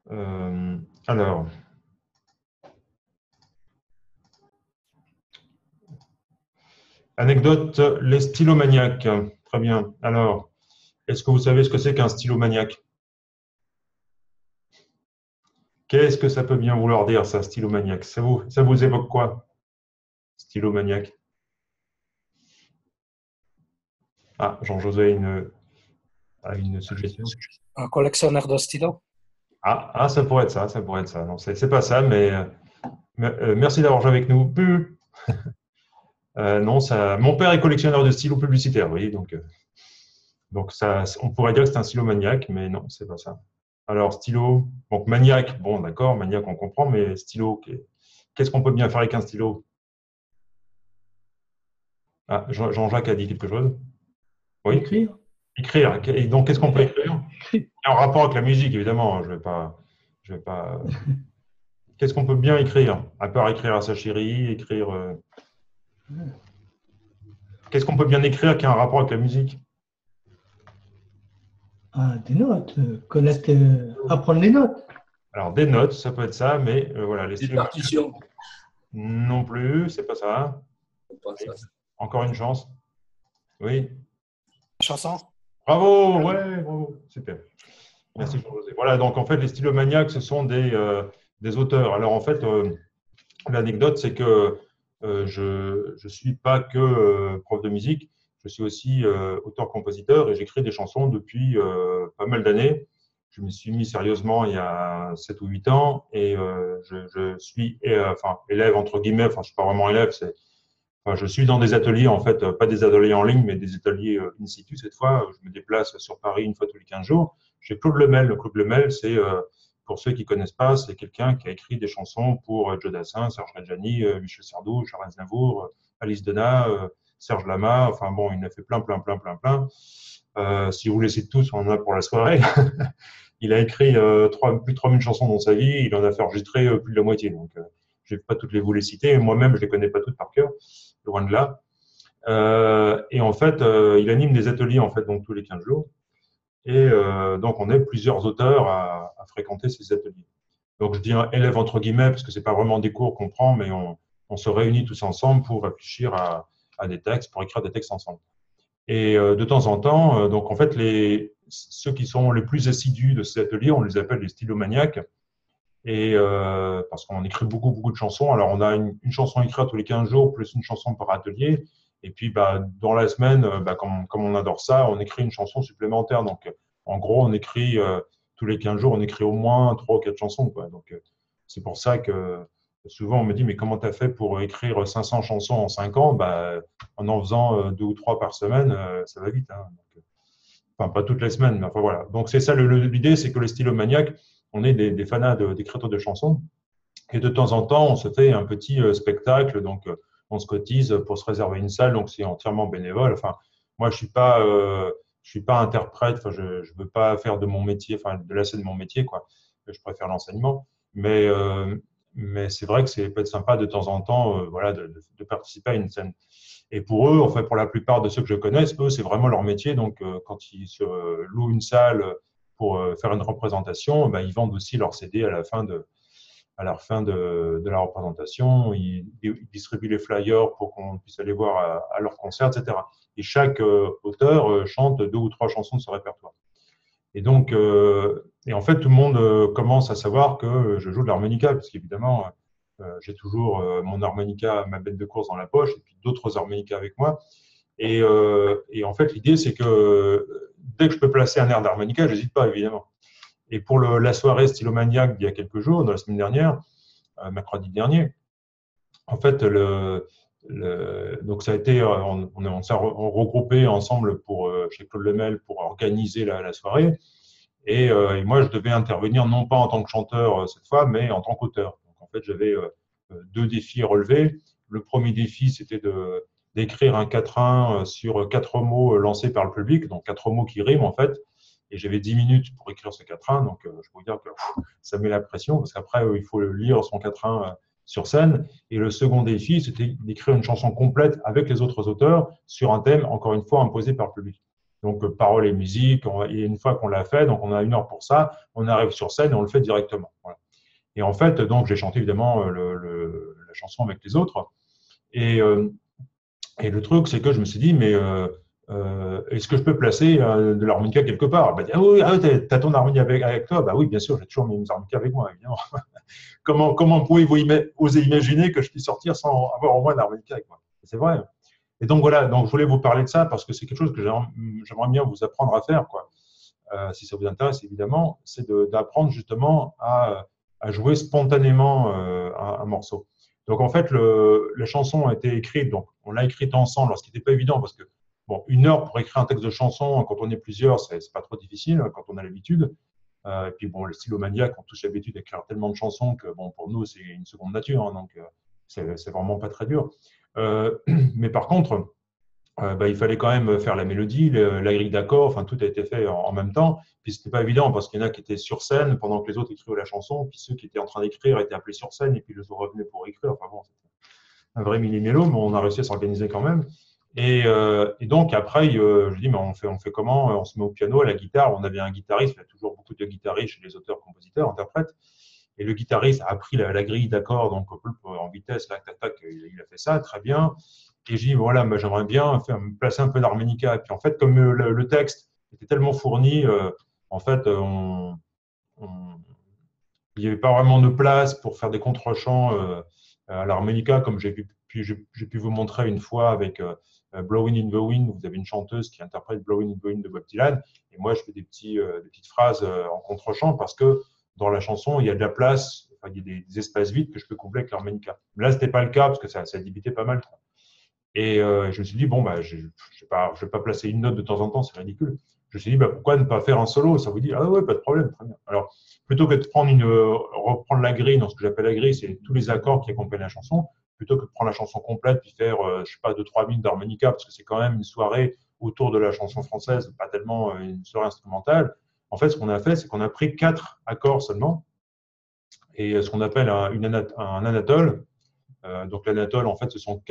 Euh, alors, anecdote, les stylomaniaques. Très bien. Alors, est-ce que vous savez ce que c'est qu'un stylomaniaque? Qu'est-ce que ça peut bien vouloir dire, ça, stylomaniaque? Ça vous évoque quoi, stylomaniaque? Ah, Jean-José a une suggestion. Un collectionneur de stylos. Ça pourrait être ça, ça pourrait être ça. Non, c'est pas ça, mais merci d'avoir joué avec nous. Non, ça, mon père est collectionneur de stylos publicitaires, oui, donc ça, on pourrait dire que c'est un stylomaniaque, mais non, c'est pas ça. Alors, stylo, donc maniaque, bon, d'accord, maniaque, on comprend, mais stylo, qu'est-ce qu'on peut bien faire avec un stylo? Ah, Jean-Jacques a dit quelque chose. Oui, Écrire. écrire. Et donc, qu'est-ce qu'on peut écrire? Écrire. En rapport avec la musique, évidemment. Je vais pas. Qu'est-ce qu'on peut bien écrire? À part écrire à sa chérie, écrire. Qu'est-ce qu'on peut bien écrire qui a un rapport avec la musique? Ah, des notes. Connaître, apprendre les notes. Alors, des notes, ça peut être ça, mais voilà, les Des stylos partitions. non plus, c'est pas ça. Pas ça. Encore une chance. Oui. Chanson. Bravo, ouais, bravo, super. Merci Jean-José. Voilà, donc en fait, les stylomaniaques, ce sont des auteurs. Alors en fait, l'anecdote, c'est que je ne suis pas que prof de musique, je suis aussi auteur-compositeur et j'écris des chansons depuis pas mal d'années. Je m'y suis mis sérieusement il y a 7 ou 8 ans et je suis enfin, élève, entre guillemets, enfin, je ne suis pas vraiment élève, enfin, je suis dans des ateliers, en fait, pas des ateliers en ligne, mais des ateliers in situ cette fois. Je me déplace sur Paris une fois tous les 15 jours. Chez Claude Lemel. Le Claude Lemel, c'est, pour ceux qui ne connaissent pas, c'est quelqu'un qui a écrit des chansons pour Joe Dassin, Serge Reggiani, Michel Sardou, Charles Aznavour, Alice Dena, Serge Lama. Enfin bon, il en a fait plein, plein, plein, plein, plein. Si vous les citez tous, on en a pour la soirée. Il a écrit plus de 3000 chansons dans sa vie. Il en a fait enregistrer plus de la moitié. Donc, je ne vais pas toutes vous les citer. Moi-même, je ne les connais pas toutes par cœur, loin de là. Et en fait, il anime des ateliers en fait, donc, tous les 15 jours. Et donc, on est plusieurs auteurs à fréquenter ces ateliers. Donc, je dis un élève entre guillemets, parce que ce n'est pas vraiment des cours qu'on prend, mais on se réunit tous ensemble pour réfléchir à des textes, pour écrire des textes ensemble. Et de temps en temps, donc en fait, ceux qui sont les plus assidus de ces ateliers, on les appelle les stylomaniaques. Et parce qu'on écrit beaucoup, beaucoup de chansons. Alors, on a une chanson écrite tous les 15 jours, plus une chanson par atelier. Et puis, dans la semaine, comme on adore ça, on écrit une chanson supplémentaire. Donc, en gros, on écrit tous les 15 jours, on écrit au moins 3 ou 4 chansons, quoi. Donc, c'est pour ça que souvent, on me dit, mais comment tu as fait pour écrire 500 chansons en 5 ans? En faisant 2 ou 3 par semaine, ça va vite, hein. Donc, enfin, pas toutes les semaines, mais enfin voilà. Donc, c'est ça, l'idée, c'est que les stylomaniaques, on est des fanats d'écriture de chansons. Et de temps en temps, on se fait un petit spectacle. Donc, on se cotise pour se réserver une salle. Donc, c'est entièrement bénévole. Enfin, moi, je suis pas interprète. Enfin, je ne veux pas faire de mon métier, enfin, de la scène de mon métier, quoi. Je préfère l'enseignement. Mais c'est vrai que c'est peut être sympa de temps en temps, voilà, de participer à une scène. Et pour eux, en fait, pour la plupart de ceux que je connaisse, eux, c'est vraiment leur métier. Donc, quand ils se louent une salle pour faire une représentation, ils vendent aussi leur CD à la fin de la représentation. Ils distribuent les flyers pour qu'on puisse aller voir à leur concert, etc. Et chaque auteur chante 2 ou 3 chansons de ce répertoire. Et donc, et en fait, tout le monde commence à savoir que je joue de l'harmonica, parce qu'évidemment, j'ai toujours mon harmonica, ma bête de course dans la poche, et puis d'autres harmonicas avec moi. Et en fait, l'idée, c'est que dès que je peux placer un air d'harmonica, j'hésite pas, évidemment. Et pour la soirée stylomaniaque d'il y a quelques jours, de la semaine dernière, mercredi dernier, en fait, donc ça a été, on s'est regroupé ensemble chez Claude Lemel pour organiser la soirée. Et moi, je devais intervenir non pas en tant que chanteur cette fois, mais en tant qu'auteur. Donc, en fait, j'avais 2 défis à relever. Le premier défi, c'était d'écrire un quatrain sur 4 mots lancés par le public, donc 4 mots qui riment en fait. Et j'avais 10 minutes pour écrire ce quatrain, donc je peux vous dire que ça met la pression, parce qu'après, il faut lire son quatrain sur scène. Et le second défi, c'était d'écrire une chanson complète avec les autres auteurs sur un thème, encore une fois, imposé par le public. Donc, paroles et musique. Et une fois qu'on l'a fait, donc on a 1 heure pour ça, on arrive sur scène et on le fait directement. Voilà. Et en fait, donc, j'ai chanté évidemment la chanson avec les autres. Et, et le truc, c'est que je me suis dit, mais est-ce que je peux placer de l'harmonica quelque part? Elle m'a dit, ah oui, ah, t'as ton harmonica avec toi? Bah oui, bien sûr, j'ai toujours mes harmonicas avec moi, évidemment. Comment pouvez-vous oser imaginer que je puisse sortir sans avoir au moins un harmonica avec moi? C'est vrai. Et donc voilà, donc je voulais vous parler de ça parce que c'est quelque chose que j'aimerais bien vous apprendre à faire, quoi. Si ça vous intéresse, évidemment, c'est d'apprendre justement à jouer spontanément un morceau. Donc en fait, la chanson a été écrite, donc on l'a écrite ensemble, ce qui n'était pas évident parce que bon, 1 heure pour écrire un texte de chanson quand on est plusieurs, c'est pas trop difficile quand on a l'habitude. Et puis bon, les stylomaniaques ont tous l'habitude d'écrire tellement de chansons que bon, pour nous c'est une seconde nature, hein, donc c'est vraiment pas très dur. Mais par contre, bah, il fallait quand même faire la mélodie, la grille d'accords, enfin tout a été fait en même temps. Puis c'était pas évident parce qu'il y en a qui étaient sur scène pendant que les autres écrivaient la chanson, puis ceux qui étaient en train d'écrire étaient appelés sur scène et puis les autres revenaient pour écrire. Enfin bon, c'était un vrai mini-mélo, mais on a réussi à s'organiser quand même. Et donc après, je dis, mais on fait comment? On se met au piano, à la guitare. On avait un guitariste, il y a toujours beaucoup de guitaristes chez les auteurs, compositeurs, interprètes. Et le guitariste a appris la grille d'accords, donc en vitesse, tac, tac, tac, il a fait ça, très bien. Et j'ai dit, voilà, j'aimerais bien me placer un peu d'harmonica. Et puis en fait, comme le texte était tellement fourni, en fait, il n'y avait pas vraiment de place pour faire des contre-chants à l'harmonica, comme j'ai pu vous montrer une fois avec Blowing in the Wind. Vous avez une chanteuse qui interprète Blowing in the Wind de Bob Dylan. Et moi, je fais des petites phrases en contre-chant parce que dans la chanson, il y a de la place, enfin, il y a des espaces vides que je peux combler avec l'harmonica. Mais là, ce n'était pas le cas parce que ça débitait pas mal. Et je me suis dit, bon, bah, je ne vais pas placer une note de temps en temps, c'est ridicule. Je me suis dit, bah, pourquoi ne pas faire un solo? Ça vous dit, ah ouais, pas de problème, très bien. Alors, plutôt que de reprendre la grille, dans ce que j'appelle la grille, c'est tous les accords qui accompagnent la chanson, plutôt que de prendre la chanson complète puis faire, je sais pas, 2-3 minutes d'harmonica, parce que c'est quand même une soirée autour de la chanson française, pas tellement une soirée instrumentale. En fait, ce qu'on a fait, c'est qu'on a pris 4 accords seulement, et ce qu'on appelle un anatole. Donc l'anatole, en fait, ce sont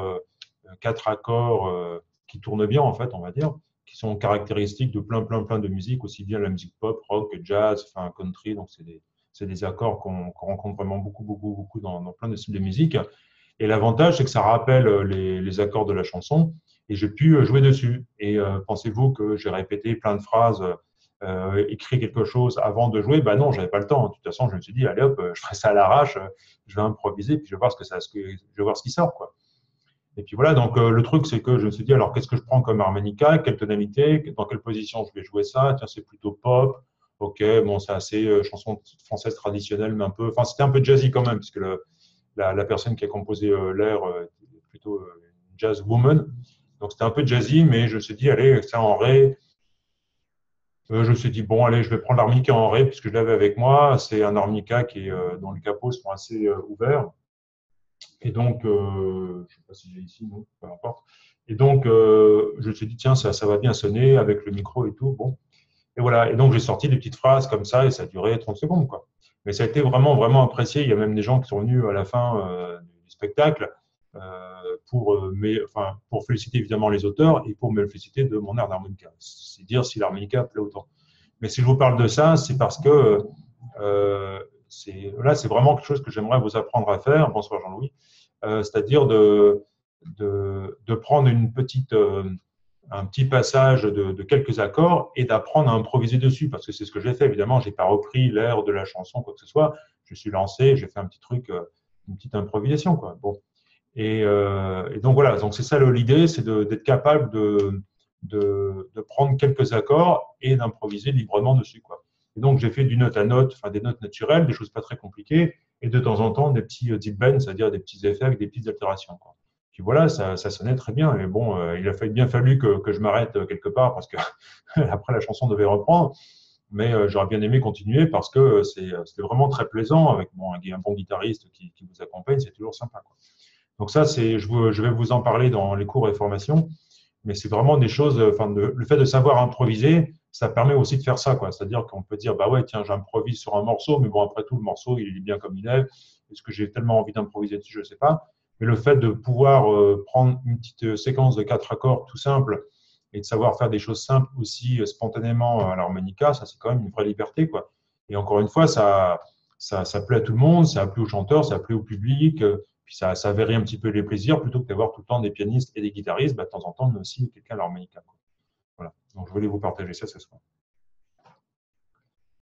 4 accords qui tournent bien, en fait, on va dire, qui sont caractéristiques de plein de musique, aussi bien la musique pop, rock, jazz, enfin country. Donc c'est des accords qu'on rencontre vraiment beaucoup dans plein de styles de musique. Et l'avantage, c'est que ça rappelle les accords de la chanson et j'ai pu jouer dessus. Et pensez-vous que j'ai répété plein de phrases, écrit quelque chose avant de jouer? Ben non, j'avais pas le temps. De toute façon, je me suis dit, allez hop, je ferai ça à l'arrache, je vais improviser, puis je vais voir je vais voir ce qui sort, quoi. Et puis voilà, donc le truc, c'est que je me suis dit, alors qu'est-ce que je prends comme harmonica, quelle tonalité, dans quelle position je vais jouer ça? Tiens, c'est plutôt pop. Ok, bon, c'est assez chanson française traditionnelle, mais un peu. Enfin, c'était un peu jazzy quand même, puisque la personne qui a composé l'air est plutôt une jazz woman. Donc c'était un peu jazzy, mais je me suis dit, allez, ça en ré. Je me suis dit, bon, allez, je vais prendre l'harmonica en ré, puisque je l'avais avec moi. C'est un harmonica dont les capots sont assez ouverts. Et donc, je ne sais pas si j'ai ici, non, peu importe. Et donc, je me suis dit, tiens, ça va bien sonner avec le micro et tout. Bon. Et voilà. Et donc, j'ai sorti des petites phrases comme ça et ça a duré 30 secondes, quoi. Mais ça a été vraiment apprécié. Il y a même des gens qui sont venus à la fin du spectacle pour féliciter évidemment les auteurs et pour me féliciter de mon air d'harmonica. C'est dire si l'harmonica plaît autant. Mais si je vous parle de ça, c'est parce que là, c'est vraiment quelque chose que j'aimerais vous apprendre à faire. Bonsoir Jean-Louis. C'est-à-dire de prendre un petit passage de quelques accords et d'apprendre à improviser dessus, parce que c'est ce que j'ai fait. Évidemment, je n'ai pas repris l'air de la chanson, quoi que ce soit. Je suis lancé, j'ai fait un petit truc, une petite improvisation, quoi. Bon. Et donc voilà, donc c'est ça l'idée, c'est d'être capable de prendre quelques accords et d'improviser librement dessus, quoi. Et donc j'ai fait du note à note, enfin des notes naturelles, des choses pas très compliquées, et de temps en temps des petits deep bends, c'est-à-dire des petits effets avec des petites altérations, quoi. Puis voilà, ça sonnait très bien. Mais bon, il a bien fallu que je m'arrête quelque part parce que après la chanson devait reprendre. Mais j'aurais bien aimé continuer parce que c'était vraiment très plaisant avec un bon guitariste qui vous accompagne, c'est toujours sympa, quoi. Donc ça, je vais vous en parler dans les cours et formations, mais c'est vraiment des choses, le fait de savoir improviser, ça permet aussi de faire ça, quoi. C'est-à-dire qu'on peut dire, bah ouais, tiens, j'improvise sur un morceau, mais bon, après tout, le morceau, il est bien comme il est. Est-ce que j'ai tellement envie d'improviser dessus? Je ne sais pas. Mais le fait de pouvoir prendre une petite séquence de 4 accords tout simple et de savoir faire des choses simples aussi spontanément à l'harmonica, ça c'est quand même une vraie liberté, quoi. Et encore une fois, ça plaît à tout le monde, ça plaît aux chanteurs, ça plaît au public, puis ça varie un petit peu les plaisirs plutôt que d'avoir tout le temps des pianistes et des guitaristes. Bah, de temps en temps, on a aussi quelqu'un à l'harmonica, quoi. Voilà. Donc je voulais vous partager ça ce soir.